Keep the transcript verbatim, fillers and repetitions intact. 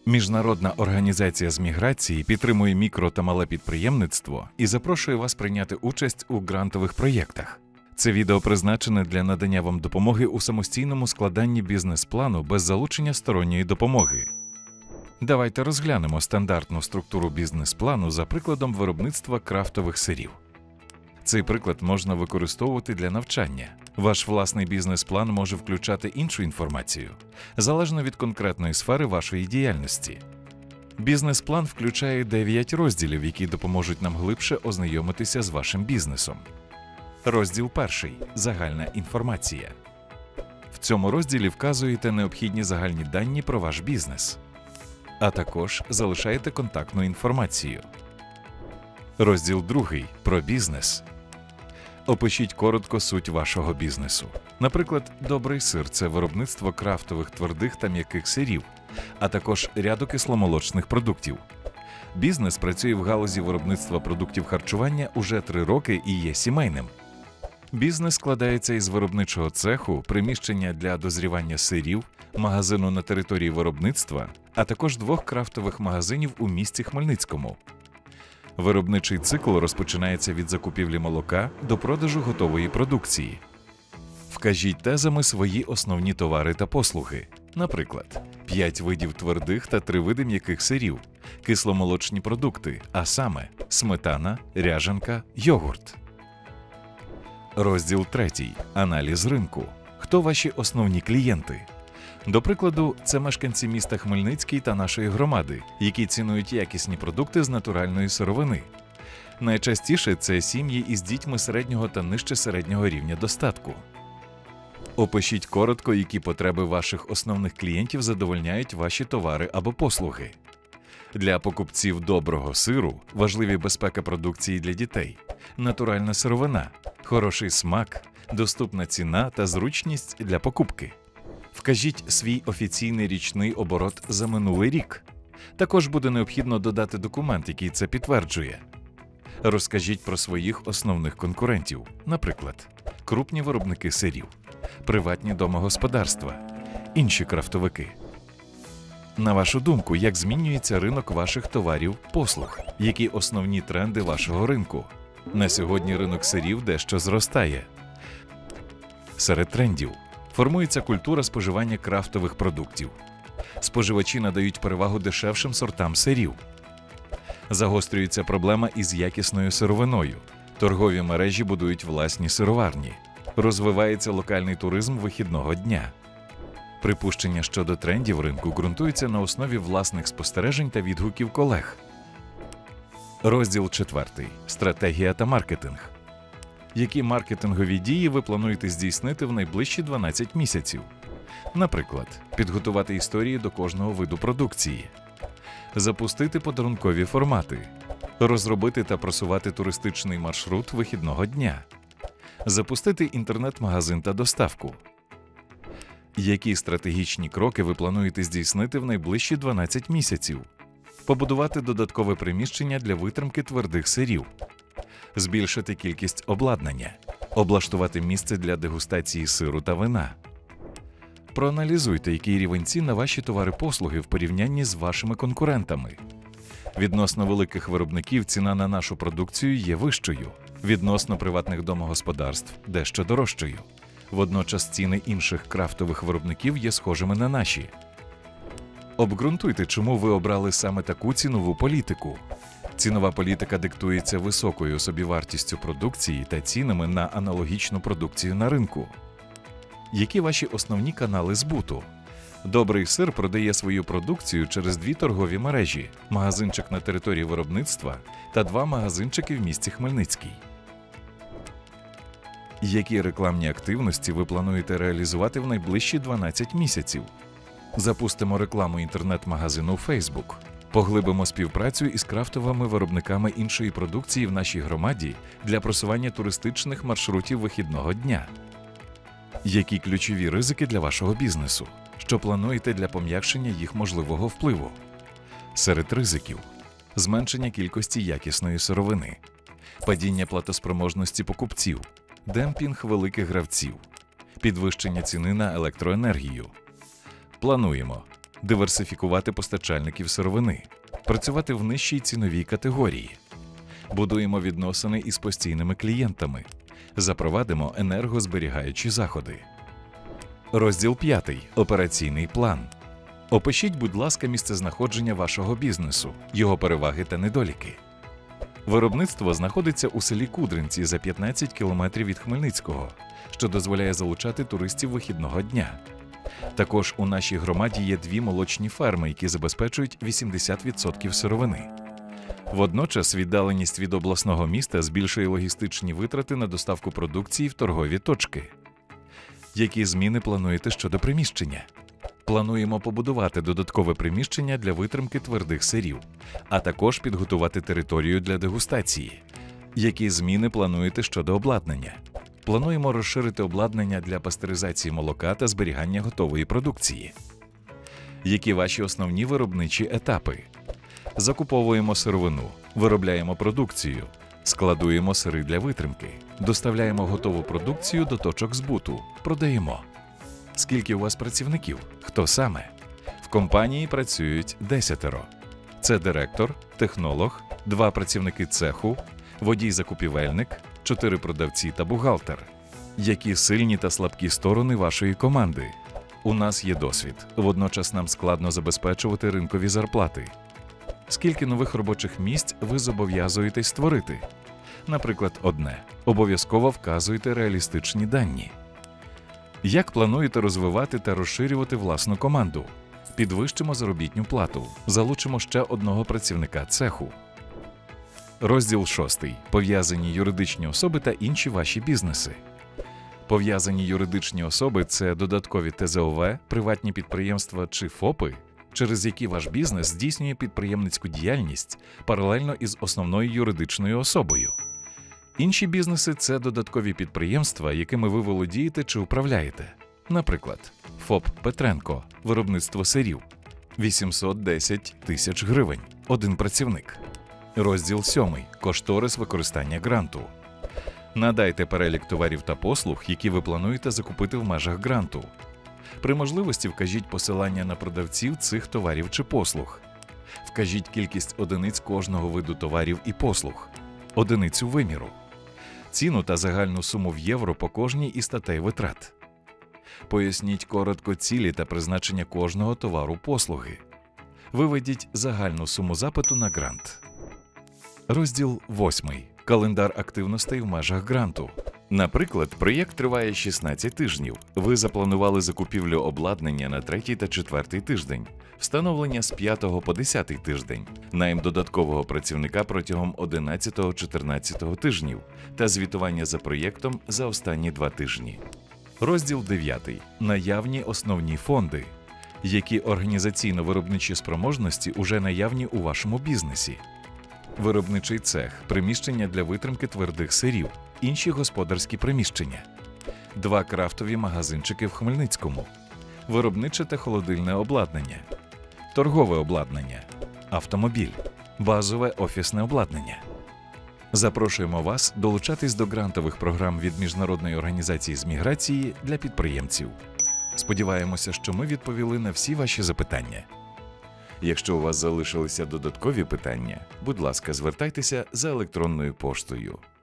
Міжнародна організація з міграції підтримує мікро та мале підприємництво і запрошує вас прийняти участь у грантових проєктах. Це відео призначене для надання вам допомоги у самостійному складанні бізнес-плану без залучення сторонньої допомоги. Давайте розглянемо стандартну структуру бізнес-плану за прикладом виробництва крафтових сирів. Цей приклад можна використовувати для навчання. Ваш власний бізнес-план може включати іншу інформацію, залежно від конкретної сфери вашої діяльності. Бізнес-план включає дев'ять розділів, які допоможуть нам глибше ознайомитися з вашим бізнесом. Розділ перший – загальна інформація. В цьому розділі вказуєте необхідні загальні дані про ваш бізнес, а також залишаєте контактну інформацію. Розділ другий – про бізнес. Опишіть коротко суть вашого бізнесу. Наприклад, «Добрий сир» – це виробництво крафтових твердих та м'яких сирів, а також ряду кисломолочних продуктів. Бізнес працює в галузі виробництва продуктів харчування уже три роки і є сімейним. Бізнес складається із виробничого цеху, приміщення для дозрівання сирів, магазину на території виробництва, а також двох крафтових магазинів у місті Хмельницькому. Виробничий цикл розпочинається від закупівлі молока до продажу готової продукції. Вкажіть тезами свої основні товари та послуги. Наприклад, п'ять видів твердих та три види м'яких сирів, кисломолочні продукти, а саме сметана, ряжанка, йогурт. Розділ третій. Аналіз ринку. Хто ваші основні клієнти? До прикладу, це мешканці міста Хмельницький та нашої громади, які цінують якісні продукти з натуральної сировини. Найчастіше це сім'ї із дітьми середнього та нижче середнього рівня достатку. Опишіть коротко, які потреби ваших основних клієнтів задовольняють ваші товари або послуги. Для покупців доброго сиру важливі безпека продукції для дітей, натуральна сировина, хороший смак, доступна ціна та зручність для покупки. Вкажіть свій офіційний річний оборот за минулий рік. Також буде необхідно додати документ, який це підтверджує. Розкажіть про своїх основних конкурентів, наприклад, крупні виробники сирів, приватні домогосподарства, інші крафтовики. На вашу думку, як змінюється ринок ваших товарів, послуг? Які основні тренди вашого ринку? На сьогодні ринок сирів дещо зростає. Серед трендів формується культура споживання крафтових продуктів. Споживачі надають перевагу дешевшим сортам сирів. Загострюється проблема із якісною сировиною. Торгові мережі будують власні сироварні. Розвивається локальний туризм вихідного дня. Припущення щодо трендів ринку ґрунтуються на основі власних спостережень та відгуків колег. Розділ четвертий. Стратегія та маркетинг. Які маркетингові дії ви плануєте здійснити в найближчі дванадцять місяців? Наприклад, підготувати історії до кожного виду продукції, запустити подарункові формати, розробити та просувати туристичний маршрут вихідного дня, запустити інтернет-магазин та доставку. Які стратегічні кроки ви плануєте здійснити в найближчі дванадцять місяців? Побудувати додаткове приміщення для витримки твердих сирів, збільшити кількість обладнання, облаштувати місце для дегустації сиру та вина. Проаналізуйте, який рівень цін на ваші товари-послуги в порівнянні з вашими конкурентами. Відносно великих виробників ціна на нашу продукцію є вищою, відносно приватних домогосподарств – дещо дорожчою. Водночас ціни інших крафтових виробників є схожими на наші. Обґрунтуйте, чому ви обрали саме таку цінову політику. Цінова політика диктується високою собівартістю продукції та цінами на аналогічну продукцію на ринку. Які ваші основні канали збуту? «Добрий сир» продає свою продукцію через дві торгові мережі – магазинчик на території виробництва та два магазинчики в місті Хмельницький. Які рекламні активності ви плануєте реалізувати в найближчі дванадцять місяців? Запустимо рекламу інтернет-магазину у Facebook. Поглибимо співпрацю із крафтовими виробниками іншої продукції в нашій громаді для просування туристичних маршрутів вихідного дня. Які ключові ризики для вашого бізнесу? Що плануєте для пом'якшення їх можливого впливу? Серед ризиків – зменшення кількості якісної сировини, падіння платоспроможності покупців, демпінг великих гравців, підвищення ціни на електроенергію. Плануємо диверсифікувати постачальників сировини, працювати в нижчій ціновій категорії. Будуємо відносини із постійними клієнтами, запровадимо енергозберігаючі заходи. Розділ п'ятий. Операційний план. Опишіть, будь ласка, місцезнаходження вашого бізнесу, його переваги та недоліки. Виробництво знаходиться у селі Кудринці за п'ятнадцять кілометрів від Хмельницького, що дозволяє залучати туристів вихідного дня. Також у нашій громаді є дві молочні ферми, які забезпечують вісімдесят відсотків сировини. Водночас віддаленість від обласного міста збільшує логістичні витрати на доставку продукції в торгові точки. Які зміни плануєте щодо приміщення? Плануємо побудувати додаткове приміщення для витримки твердих сирів, а також підготувати територію для дегустації. Які зміни плануєте щодо обладнання? Плануємо розширити обладнання для пастеризації молока та зберігання готової продукції. Які ваші основні виробничі етапи? Закуповуємо сировину, виробляємо продукцію, складуємо сири для витримки, доставляємо готову продукцію до точок збуту, продаємо. Скільки у вас працівників? Хто саме? В компанії працюють десятеро. Це директор, технолог, два працівники цеху, водій-закупівельник, чотири продавці та бухгалтер. Які сильні та слабкі сторони вашої команди? У нас є досвід, водночас нам складно забезпечувати ринкові зарплати. Скільки нових робочих місць ви зобов'язуєтесь створити? Наприклад, одне. Обов'язково вказуйте реалістичні дані. Як плануєте розвивати та розширювати власну команду? Підвищимо заробітну плату, залучимо ще одного працівника цеху. Розділ шостий. Пов'язані юридичні особи та інші ваші бізнеси. Пов'язані юридичні особи – це додаткові те зе о ве, приватні підприємства чи ФОПи, через які ваш бізнес здійснює підприємницьку діяльність паралельно із основною юридичною особою. Інші бізнеси – це додаткові підприємства, якими ви володієте чи управляєте. Наприклад, ФОП «Петренко» – виробництво сирів, вісімсот десять тисяч гривень, один працівник. Розділ сьомий. Кошторис використання гранту. Надайте перелік товарів та послуг, які ви плануєте закупити в межах гранту. При можливості вкажіть посилання на продавців цих товарів чи послуг. Вкажіть кількість одиниць кожного виду товарів і послуг. Одиницю виміру. Ціну та загальну суму в євро по кожній із статей витрат. Поясніть коротко цілі та призначення кожного товару-послуги. Виведіть загальну суму запиту на грант. Розділ восьмий. Календар активностей в межах гранту. Наприклад, проєкт триває шістнадцять тижнів. Ви запланували закупівлю обладнання на третій та четвертий тиждень, встановлення з п'ятого по десятий тиждень, найм додаткового працівника протягом одинадцятого-чотирнадцятого тижнів та звітування за проєктом за останні два тижні. Розділ дев'ятий. Наявні основні фонди. Які організаційно-виробничі спроможності уже наявні у вашому бізнесі? Виробничий цех, приміщення для витримки твердих сирів, інші господарські приміщення. Два крафтові магазинчики в Хмельницькому. Виробниче та холодильне обладнання. Торгове обладнання. Автомобіль. Базове офісне обладнання. Запрошуємо вас долучатись до грантових програм від Міжнародної організації з міграції для підприємців. Сподіваємося, що ми відповіли на всі ваші запитання. Якщо у вас залишилися додаткові питання, будь ласка, звертайтеся за електронною поштою.